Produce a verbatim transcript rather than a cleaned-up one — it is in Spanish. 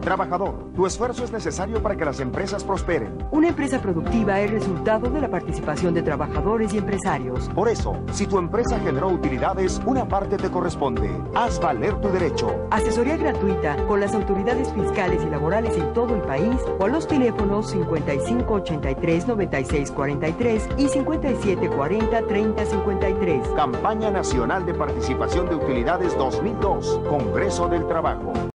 Trabajador, tu esfuerzo es necesario para que las empresas prosperen. Una empresa productiva es resultado de la participación de trabajadores y empresarios. Por eso, si tu empresa generó utilidades, una parte te corresponde. Haz valer tu derecho. Asesoría gratuita con las autoridades fiscales y laborales en todo el país o a los teléfonos cincuenta y cinco ochenta y tres noventa y seis cuarenta y tres y cincuenta y siete cuarenta treinta cincuenta y tres. Campaña Nacional de Participación de Utilidades dos mil dos. Congreso del Trabajo.